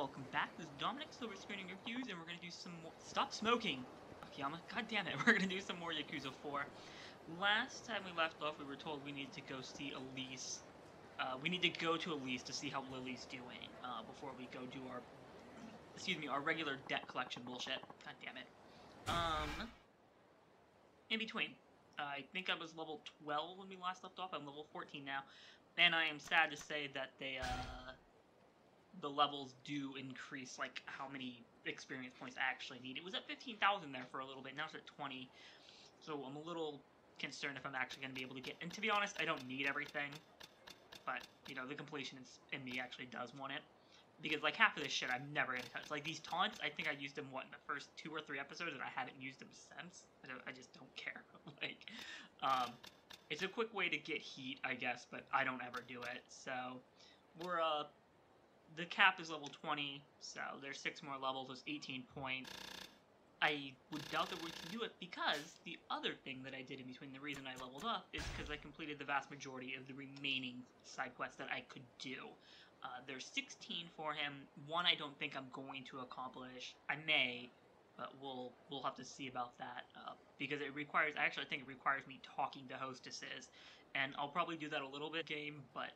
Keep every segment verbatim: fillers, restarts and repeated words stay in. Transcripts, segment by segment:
welcome back. This is Dominic Silver Screening Reviews, and we're gonna do some more. Stop smoking, Akiyama. God damn it, we're gonna do some more Yakuza four. Last time we left off, we were told we needed to go see Elise. Uh, we need to go to Elise to see how Lily's doing uh, before we go do our, excuse me, our regular debt collection bullshit. God damn it. Um, in between, uh, I think I was level twelve when we last left off. I'm level fourteen now, and I am sad to say that they uh. the levels do increase, like, how many experience points I actually need. It was at fifteen thousand there for a little bit, now it's at twenty, so I'm a little concerned if I'm actually going to be able to get... And to be honest, I don't need everything, but, you know, the completionist in me actually does want it, because, like, half of this shit I'm never going to touch. Like, these taunts, I think I used them, what, in the first two or three episodes, and I haven't used them since. I, don't, I just don't care. Like, um, it's a quick way to get heat, I guess, but I don't ever do it, so we're, uh... the cap is level twenty, so there's six more levels, there's eighteen points. I would doubt that we can do it because the other thing that I did in between, the reason I leveled up, is because I completed the vast majority of the remaining side quests that I could do. Uh, there's sixteen for him. One I don't think I'm going to accomplish. I may, but we'll we'll have to see about that, uh, because it requires, I actually think it requires me talking to hostesses, and I'll probably do that a little bit game, but...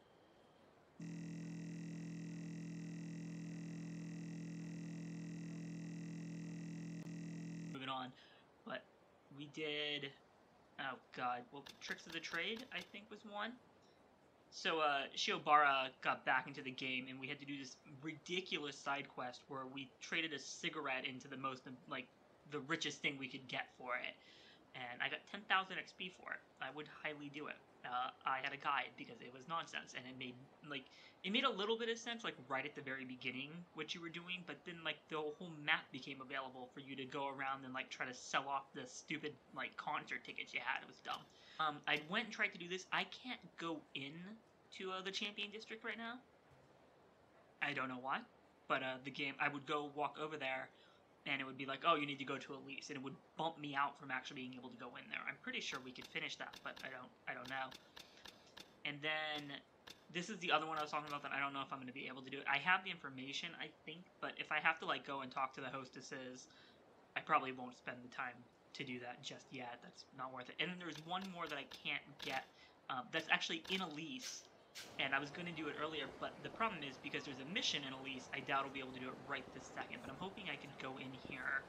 moving on, but we did, oh god, well, Tricks of the Trade, I think, was one. So, uh, Shiobara got back into the game, and we had to do this ridiculous side quest where we traded a cigarette into the most, like, the richest thing we could get for it, and I got ten thousand X P for it. I would highly do it. Uh, I had a guide because it was nonsense, and it made, like, it made a little bit of sense, like, right at the very beginning, what you were doing, but then, like, the whole map became available for you to go around and, like, try to sell off the stupid, like, concert tickets you had. It was dumb. Um, I went and tried to do this. I can't go in to, uh, the Champion District right now. I don't know why, but, uh, the game, I would go walk over there, and it would be like, oh, you need to go to Elise, and it would bump me out from actually being able to go in there. I'm pretty sure we could finish that, but I don't, I don't know. And then, this is the other one I was talking about that I don't know if I'm going to be able to do it. I have the information, I think, but if I have to, like, go and talk to the hostesses, I probably won't spend the time to do that just yet. That's not worth it. And then there's one more that I can't get, uh, that's actually in Elise, and I was going to do it earlier, but the problem is, because there's a mission in Elise, I doubt I'll be able to do it right this second, but I'm hoping I can go in here,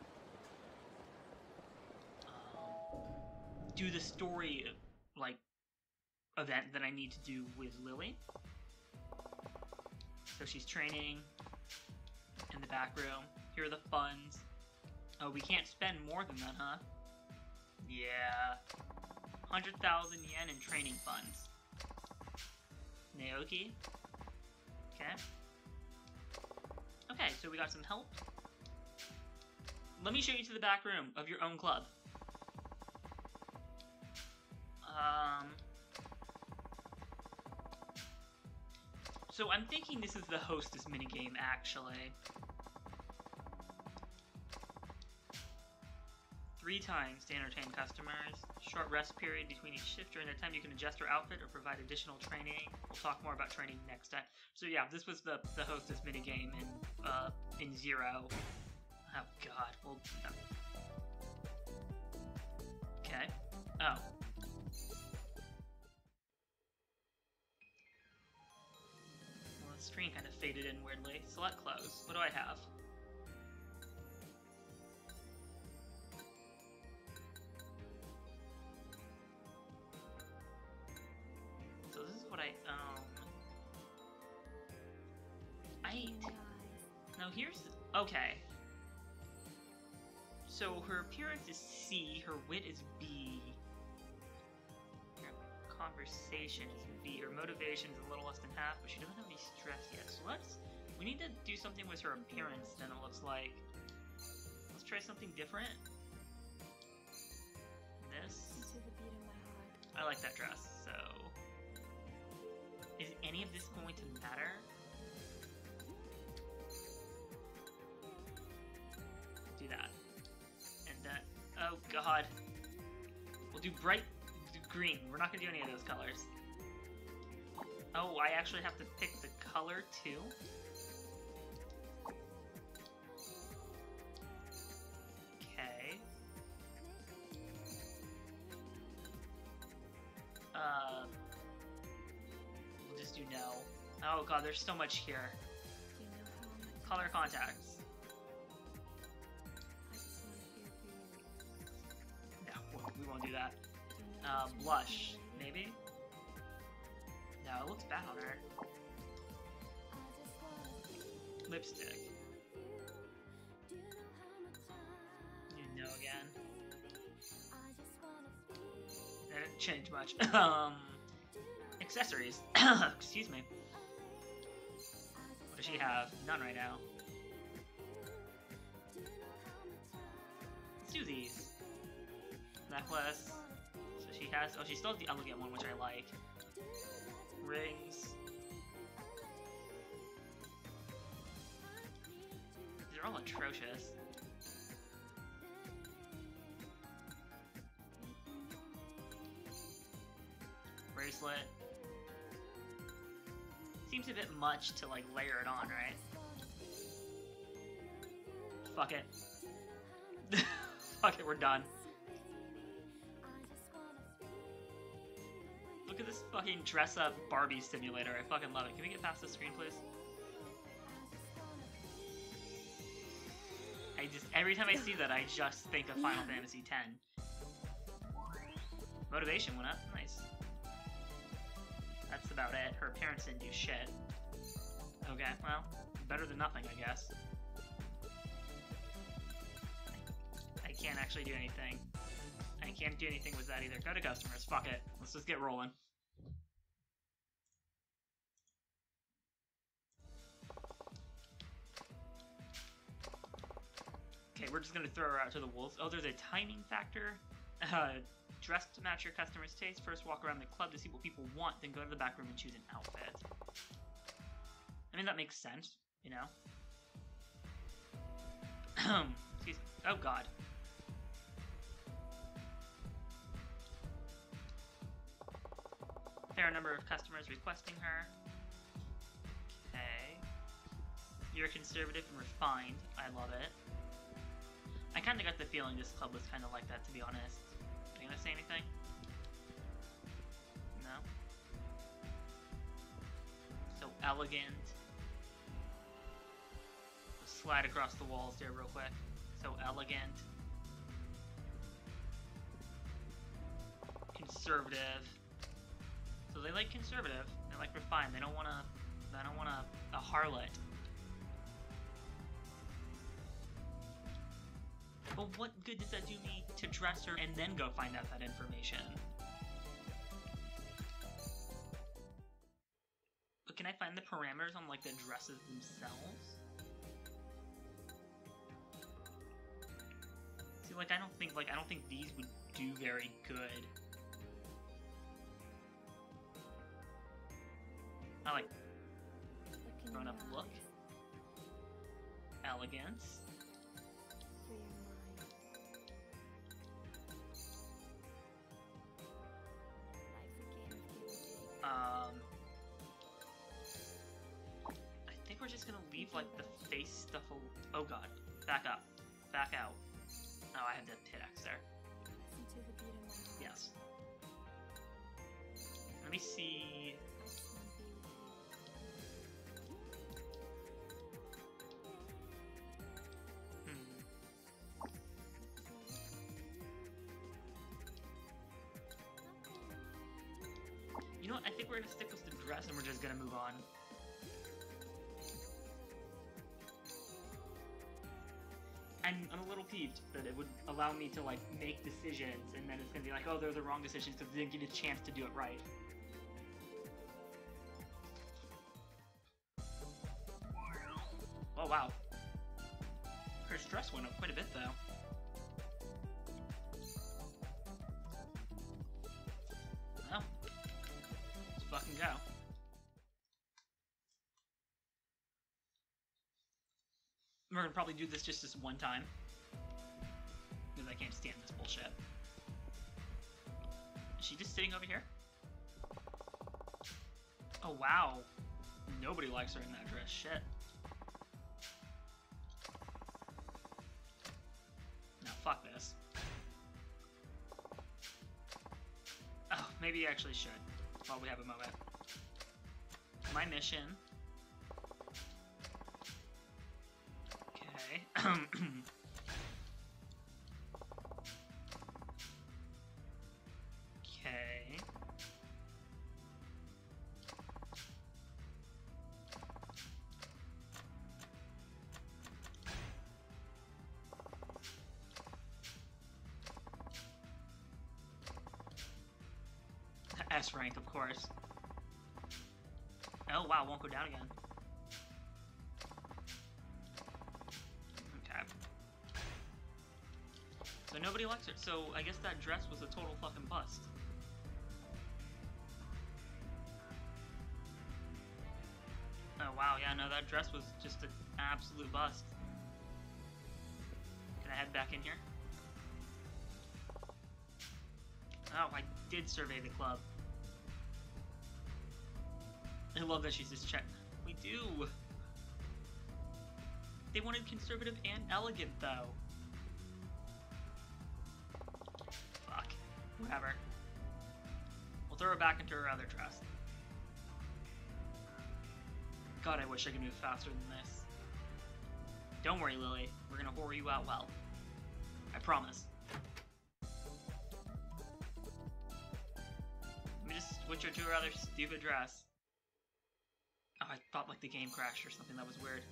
um, do the story, like, event that I need to do with Lily. So she's training in the back room. Here are the funds. Oh, we can't spend more than that, huh? Yeah. one hundred thousand yen in training funds. Naoki. Okay. Okay, so we got some help. Let me show you to the back room of your own club. Um... So I'm thinking this is the hostess minigame, actually. Three times to entertain customers. Short rest period between each shift. During that time, you can adjust your outfit or provide additional training. We'll talk more about training next time. So yeah, this was the the hostess minigame in uh in Zero. Oh god. Well. No. Okay. Oh. Well, the screen kind of faded in weirdly. Select close. What do I have? So this is what I, um, I, now here's, okay, so her appearance is C, her wit is B, her conversation is B, her motivation is a little less than half, but she doesn't have any stress yet, so let's, we need to do something with her appearance then, it looks like. Let's try something different. This, I like that dress, so... Is any of this going to matter? Do that. And that. Oh god. We'll do bright green. We're not gonna do any of those colors. Oh, I actually have to pick the color too? Oh god, there's so much here. Color contacts. No, we won't do that. Uh, blush, maybe? No, it looks bad on her. Lipstick. You know again. That didn't change much. um, accessories. Excuse me. What does she have? None right now. Let's do these. Necklace. So she has. Oh, she still has the elegant one, which I like. Rings. These are all atrocious. Bracelet. Seems a bit much to like layer it on, right? Fuck it. Fuck it, we're done. Look at this fucking dress up Barbie simulator. I fucking love it. Can we get past the screen, please? I just, every time I see that, I just think of Final Fantasy X. Motivation went up. Nice. That's about it. Her appearance didn't do shit. Okay, well, better than nothing, I guess. I can't actually do anything. I can't do anything with that either. Go to customers. Fuck it. Let's just get rolling. Okay, we're just gonna throw her out to the wolves. Oh, there's a timing factor. Uh, dress to match your customer's taste. First walk around the club to see what people want, then go to the back room and choose an outfit. I mean, that makes sense, you know? Excuse me. Oh, God. Fair number of customers requesting her. Okay. You're conservative and refined. I love it. I kind of got the feeling this club was kind of like that, to be honest. Are you gonna say anything? No? So elegant. Slide across the walls there real quick. So elegant. Conservative. So they like conservative. They like refined. They don't want to. They don't want a, a harlot. But what good does that do me to dress her and then go find out that information? But can I find the parameters on like the dresses themselves? See, like I don't think like I don't think these would do very good. I like grown up look, elegance. Um, I think we're just gonna leave like the face stuff. Oh god, back up, back out. Oh, I have the pit axe there. Yes. Let me see. You know what? I think we're gonna stick with the dress and we're just gonna move on. I'm, I'm a little peeved that it would allow me to like make decisions and then it's gonna be like, oh, they're the wrong decisions because they didn't get a chance to do it right. Oh wow. Her stress went up quite a bit though. Well. Fucking go. We're gonna probably do this just this one time. Because I can't stand this bullshit. Is she just sitting over here? Oh wow. Nobody likes her in that dress. Shit. No, fuck this. Oh, maybe you actually should. While we have a moment. my mission. Okay. Okay. S rank, of course. Oh wow, won't go down again. Okay. So nobody likes her. So I guess that dress was a total fucking bust. Oh wow, yeah, no, that dress was just an absolute bust. Can I head back in here? Oh, I did survey the club. I love that she's just checked. We do! They wanted conservative and elegant, though. Fuck. Whatever. We'll throw her back into her other dress. God, I wish I could move faster than this. Don't worry, Lily. We're gonna whore you out well. I promise. Let me just switch her to her other stupid dress. Oh, I thought like the game crashed or something. That was weird.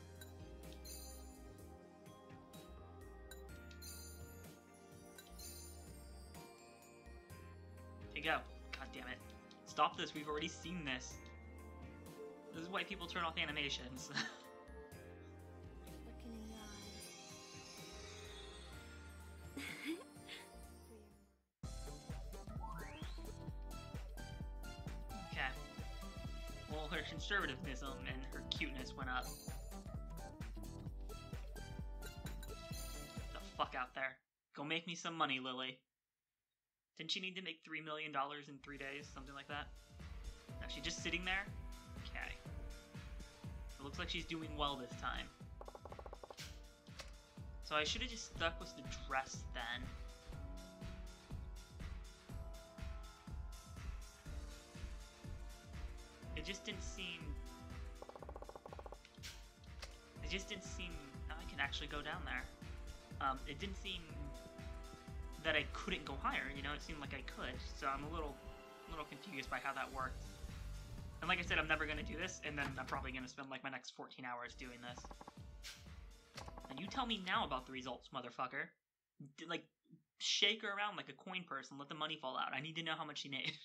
There you go. God damn it. Stop this. We've already seen this. This is why people turn off animations. Okay. Well, her conservatism and her cuteness went up. Get the fuck out there. Go make me some money, Lily. Didn't she need to make three million dollars in three days? Something like that? Now, is she just sitting there? Okay. It looks like she's doing well this time. So I should have just stuck with the dress then. It just didn't seem... It just didn't seem... Oh, I can actually go down there. Um, it didn't seem that I couldn't go higher, you know? It seemed like I could. So I'm a little, a little confused by how that worked. And like I said, I'm never going to do this, and then I'm probably going to spend like my next fourteen hours doing this. And you tell me now about the results, motherfucker. D like, shake her around like a coin purse and let the money fall out. I need to know how much she made.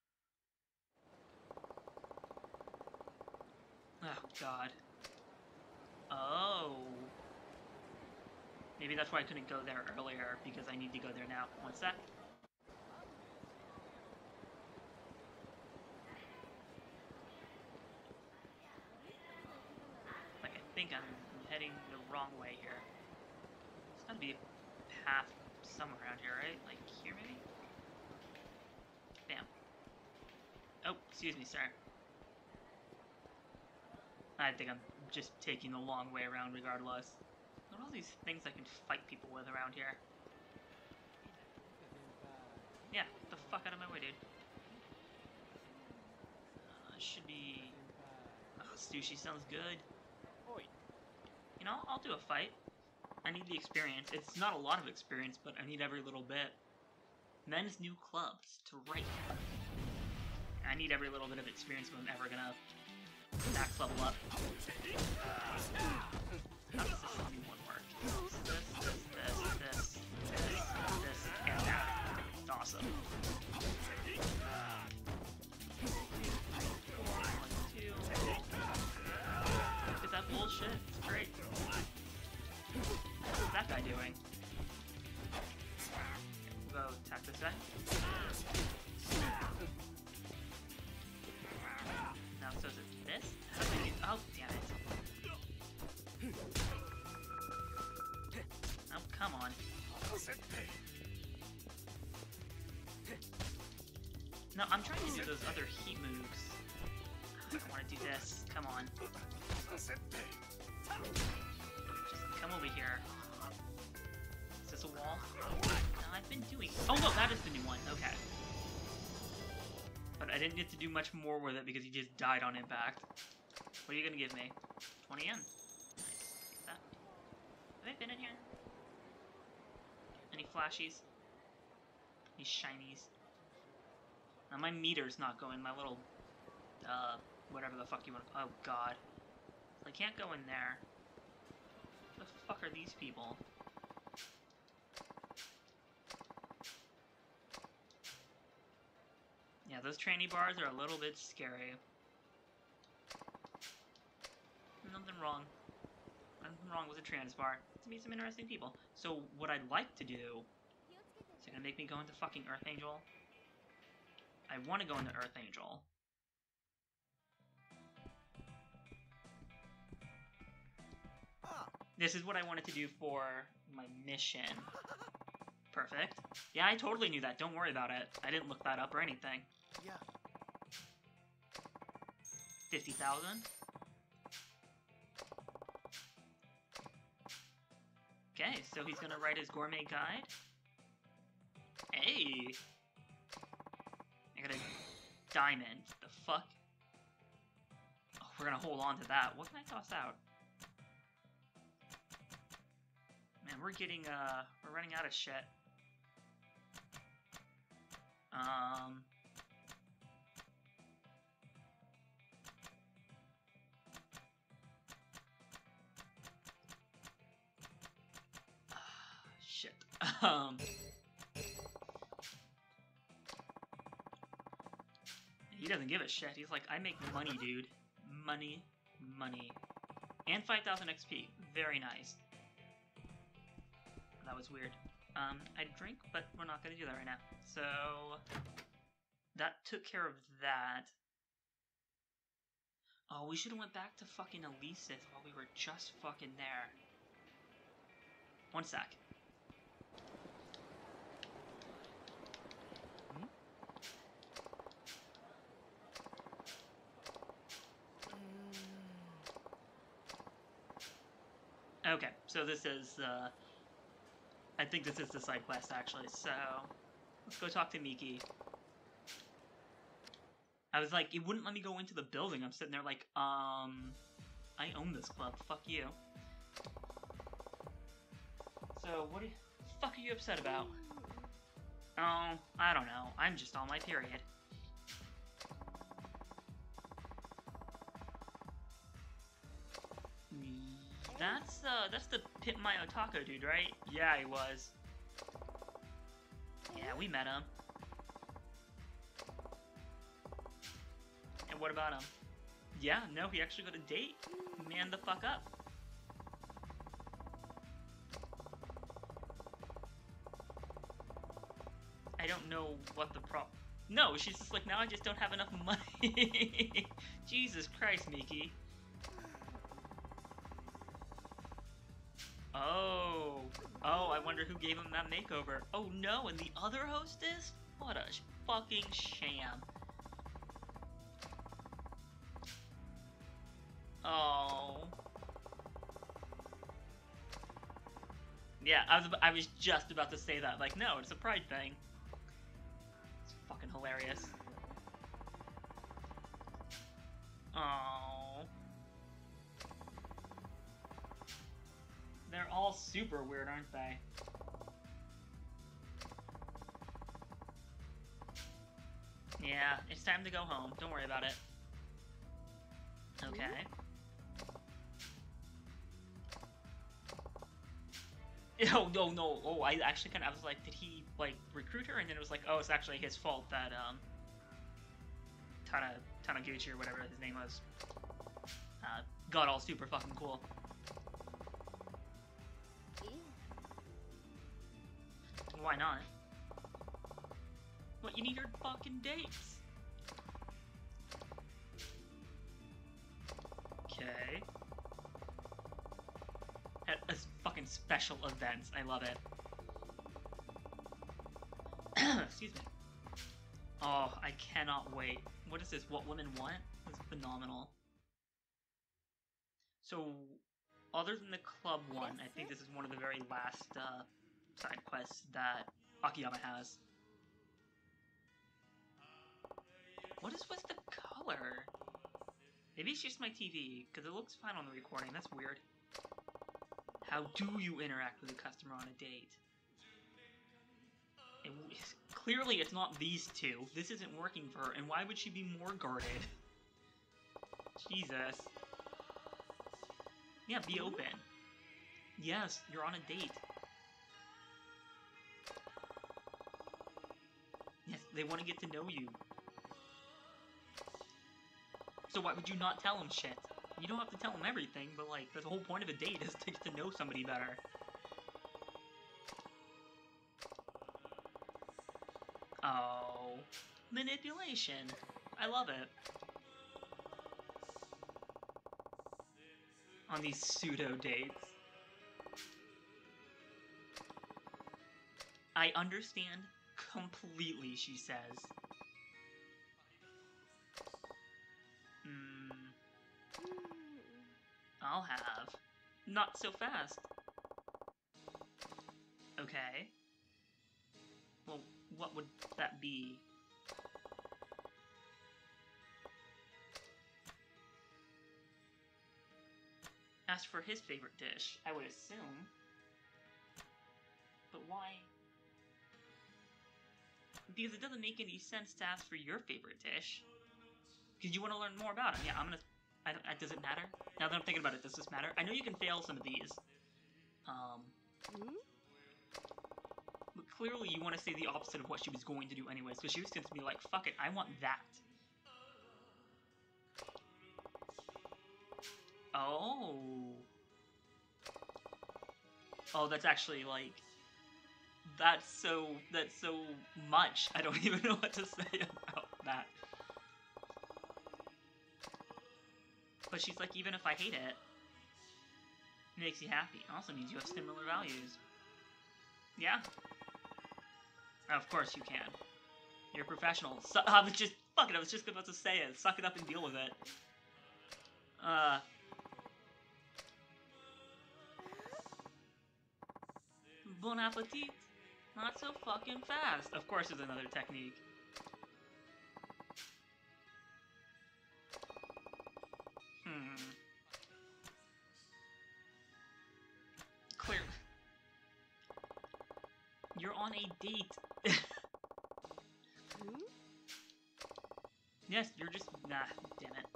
Oh, God. Oh. Maybe that's why I couldn't go there earlier, because I need to go there now. One sec. Like, I think I'm heading the wrong way here. There's gotta be a path somewhere around here, right? Like, here, maybe? Damn. Oh, excuse me, sir. I think I'm just taking the long way around regardless. Look at all these things I can fight people with around here. Yeah, get the fuck out of my way, dude. Uh, should be... Oh, sushi sounds good. You know, I'll do a fight. I need the experience. It's not a lot of experience, but I need every little bit. Men's new clubs to right. I need every little bit of experience if I'm ever gonna max level up. How does this new one work? This, this, this, this, this, this, and that. It's awesome. One, two. Look at that bullshit. It's great. What's that guy doing? We'll go attack this guy. Now, so is it this? How do I use... Oh, damn it. Oh, come on. No, I'm trying to do those other heat moves. I don't want to do this. Come on. Just come over here. Is this a wall? No, I've been doing... Oh, no, that is the new one. Okay. But I didn't get to do much more with it because he just died on impact. What are you gonna give me? twenty yen. Nice. Take that. Have I been in here? Any flashies? Any shinies? Now my meter's not going, my little, uh, whatever the fuck you want to, oh god. I can't go in there. What the fuck are these people? Yeah, those trainee bars are a little bit scary. Nothing wrong. Nothing wrong with a trans bar. To meet some interesting people. So, what I'd like to do... Is it gonna make me go into fucking Earth Angel? I want to go into Earth Angel. This is what I wanted to do for my mission. Perfect. Yeah, I totally knew that. Don't worry about it. I didn't look that up or anything. Yeah. fifty thousand? Okay, so he's gonna write his gourmet guide. Hey! I got a diamond. The fuck? Oh, we're gonna hold on to that. What can I toss out? Man, we're getting, uh, we're running out of shit. Um... Shit. Um... He doesn't give a shit. He's like, I make money, dude. Money. Money. And five thousand X P. Very nice. That was weird. Um, I'd drink, but we're not gonna do that right now. So... that took care of that. Oh, we should've went back to fucking Alesis while we were just fucking there. One sec. Okay, so this is, uh... I think this is the side quest, actually, so... Let's go talk to Miki. I was like, it wouldn't let me go into the building. I'm sitting there like, um... I own this club, fuck you. So, what the fuck are you upset about? Oh, I don't know. I'm just on my period. That's, uh, that's the Pit My Otako dude, right? Yeah, he was. Yeah, we met him. And what about him? Yeah, no, he actually got a date. Man the fuck up. I don't know what the pro- No, she's just like, now I just don't have enough money. Jesus Christ, Miki. Oh, oh, I wonder who gave him that makeover. Oh no, and the other hostess? What a sh fucking sham. Oh. Yeah, I was, I was just about to say that. Like, no, it's a pride thing. It's fucking hilarious. Oh. They're all super weird, aren't they? Yeah, it's time to go home. Don't worry about it. Okay. Oh, no, no. Oh, I actually kind of, I was like, did he, like, recruit her? And then it was like, oh, it's actually his fault that, um, Tana, Tanaguchi or whatever his name was, uh, got all super fucking cool. Why not? What, you need your fucking dates? Okay. At a fucking special events. I love it. Excuse me. Oh, I cannot wait. What is this? What Women Want? This is phenomenal. So, other than the club one, I think this is one of the very last, uh, side quests that Akiyama has. What is with the color? Maybe it's just my T V, because it looks fine on the recording. That's weird. How do you interact with a customer on a date? It, clearly, it's not these two. This isn't working for her, and why would she be more guarded? Jesus. Yeah, be open. Yes, you're on a date. Yes, they want to get to know you. So why would you not tell them shit? You don't have to tell them everything, but like, the whole point of a date is to get to know somebody better. Oh, manipulation. I love it. On these pseudo dates. I understand completely, she says. Hmm. I'll have. Not so fast. Okay. Well, what would that be? Ask for his favorite dish, I would assume. But why? Because it doesn't make any sense to ask for your favorite dish. Because you want to learn more about him. Yeah, I'm gonna... I don't, does it matter? Now that I'm thinking about it, does this matter? I know you can fail some of these. Um... But clearly you want to say the opposite of what she was going to do anyways. Because she was going to be like, fuck it, I want that. Oh... Oh, that's actually, like... That's so... That's so much. I don't even know what to say about that. But she's like, even if I hate it, it makes you happy. It also means you have similar values. Yeah. Of course you can. You're a professional. So I was just... Fuck it, I was just about to say it. Suck it up and deal with it. Uh... Bon appetit. Not so fucking fast. Of course there's another technique. Hmm. Clear. You're on a date. Yes, you're just... Nah, damn it.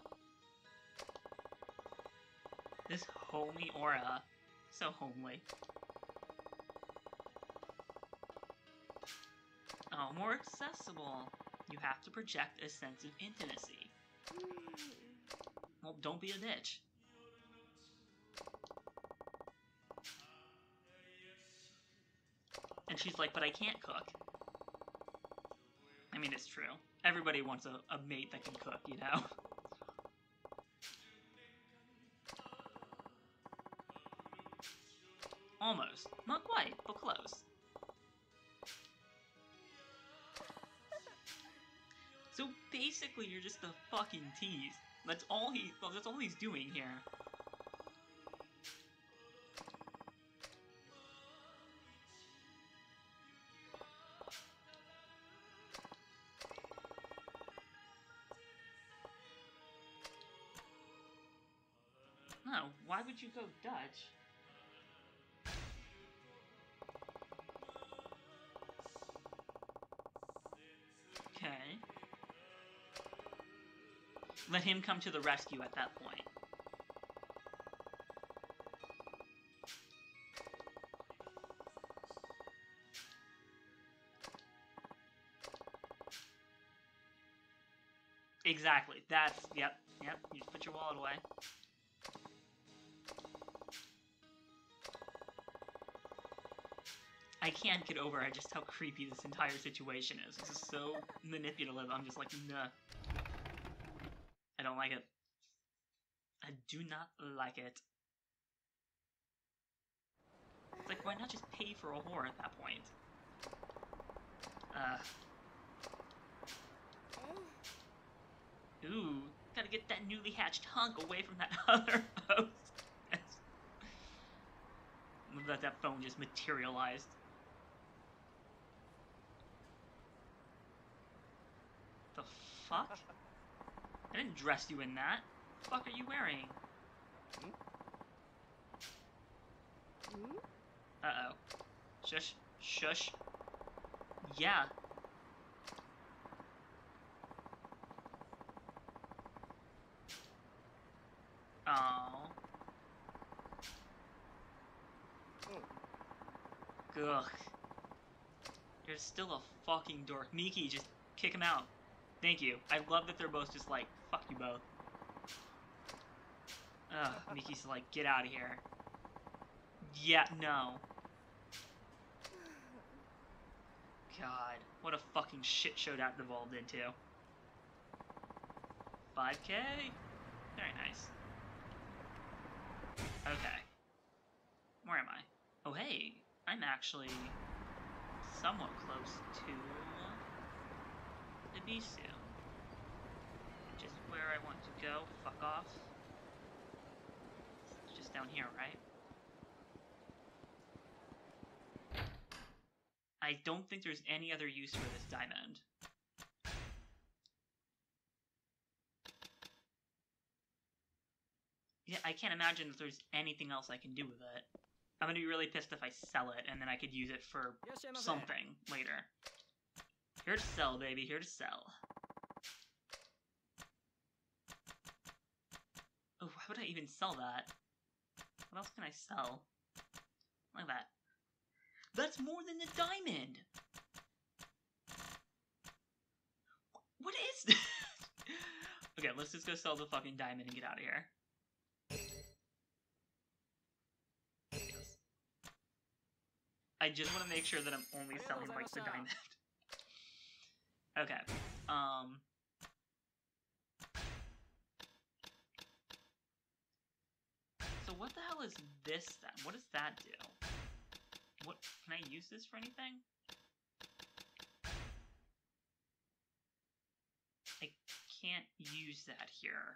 This homey aura. So homely. Oh, more accessible. You have to project a sense of intimacy. Well, don't be a bitch. And she's like, but I can't cook. I mean, it's true. Everybody wants a, a mate that can cook, you know? Almost. Not quite, but close. So basically, you're just a fucking tease. That's all he. Well, that's all he's doing here. No, why would you go Dutch? Okay. Let him come to the rescue at that point. Exactly. That's... Yep. Yep. You just put your wallet away. I can't get over just how creepy this entire situation is. This is so manipulative. I'm just like, nah. I don't like it. I do not like it. It's like, why not just pay for a whore at that point? Uh. Ooh, gotta get that newly hatched hunk away from that other host. That that phone just materialized. The fuck? I didn't dress you in that. What the fuck are you wearing? Uh-oh. Shush. Shush. Yeah. Oh. Ugh. There's still a fucking dork. Miki, just kick him out. Thank you. I love that they're both just like, fuck you both. Ugh, Miki's like, get out of here. Yeah, no. God, what a fucking shit show that devolved into. five K? Very nice. Okay. Where am I? Oh, hey. I'm actually somewhat close to Ibisu. Which is where I want to go. Fuck off. It's just down here, right? I don't think there's any other use for this diamond. Yeah, I can't imagine that there's anything else I can do with it. I'm gonna be really pissed if I sell it, and then I could use it for something later. Here to sell, baby. Here to sell. Oh, why would I even sell that? What else can I sell? Like that. That's more than the diamond! What is this? Okay, let's just go sell the fucking diamond and get out of here. Yes. I just want to make sure that I'm only selling, like, the diamond. Okay. Um... So what the hell is this then? What does that do? What, can I use this for anything? I can't use that here.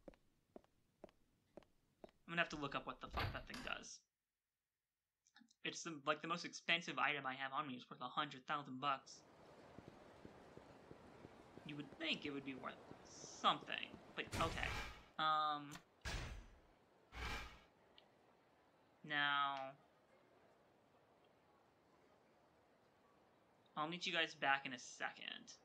I'm gonna have to look up what the fuck that thing does. It's the, like the most expensive item I have on me. It's worth a hundred thousand bucks. You would think it would be worth something, but okay. Um. Now, I'll meet you guys back in a second.